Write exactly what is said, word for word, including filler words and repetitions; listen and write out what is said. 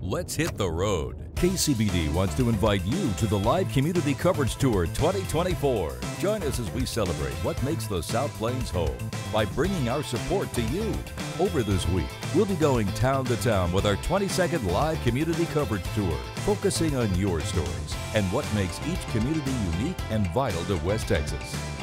let's hit the road. K C B D wants to invite you to the Live Community Coverage Tour twenty twenty-four. Join us as we celebrate what makes the South Plains home by bringing our support to you. Over this week, we'll be going town to town with our twenty-second Live Community Coverage Tour, focusing on your stories and what makes each community unique and vital to West Texas.